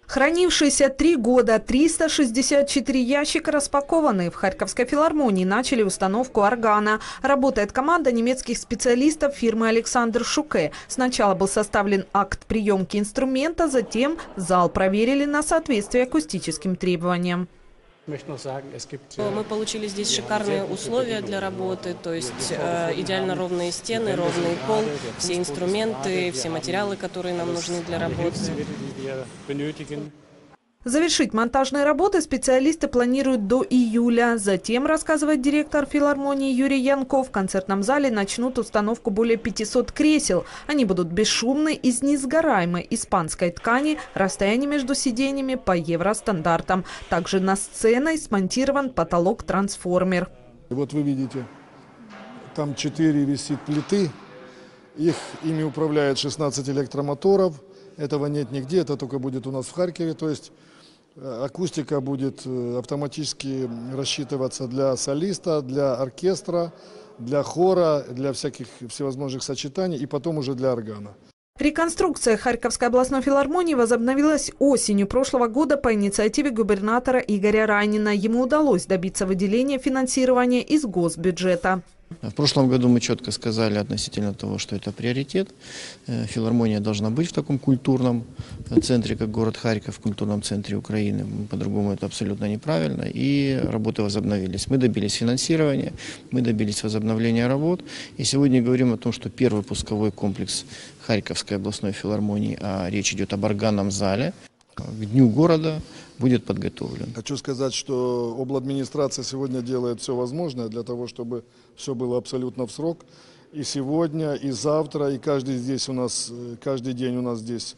Хранившиеся 3 года 364 ящика распакованы. В Харьковской филармонии начали установку органа. Работает команда немецких специалистов фирмы «Александр Шуке». Сначала был составлен акт приемки инструмента, затем зал проверили на соответствие акустическим требованиям. Мы получили здесь шикарные условия для работы, то есть идеально ровные стены, ровный пол, все инструменты, все материалы, которые нам нужны для работы. Завершить монтажные работы специалисты планируют до июля. Затем, рассказывает директор филармонии Юрий Янков, в концертном зале начнут установку более 500 кресел. Они будут бесшумны, из несгораемой испанской ткани, расстояние между сиденьями по евростандартам. Также на сценой смонтирован потолок-трансформер. Вот вы видите, там 4 висит плиты, ими управляет 16 электромоторов. Этого нет нигде, это только будет у нас в Харькове. То есть акустика будет автоматически рассчитываться для солиста, для оркестра, для хора, для всяких всевозможных сочетаний и потом уже для органа. Реконструкция Харьковской областной филармонии возобновилась осенью прошлого года по инициативе губернатора Игоря Райнина. Ему удалось добиться выделения финансирования из госбюджета. В прошлом году мы четко сказали относительно того, что это приоритет. Филармония должна быть в таком культурном центре, как город Харьков, в культурном центре Украины. По-другому это абсолютно неправильно. И работы возобновились. Мы добились финансирования, мы добились возобновления работ. И сегодня говорим о том, что первый пусковой комплекс Харьковской областной филармонии, а речь идет об органном зале, к Дню города будет подготовлен. Хочу сказать, что обладминистрация сегодня делает все возможное для того, чтобы все было абсолютно в срок. И сегодня, и завтра, и каждый день у нас здесь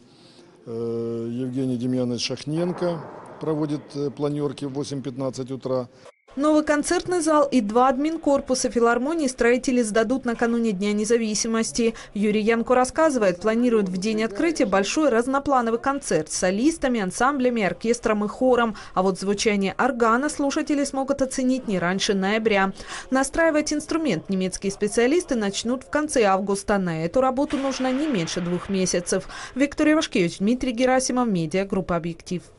Евгений Демьянович Шахненко проводит планерки в 8:15 утра. Новый концертный зал и 2 админкорпуса филармонии строители сдадут накануне Дня независимости. Юрий Янко рассказывает, планирует в день открытия большой разноплановый концерт с солистами, ансамблями, оркестром и хором. А вот звучание органа слушатели смогут оценить не раньше ноября. Настраивать инструмент немецкие специалисты начнут в конце августа. На эту работу нужно не меньше 2 месяцев. Виктория Вашкевич, Дмитрий Герасимов, медиагруппа «Объектив».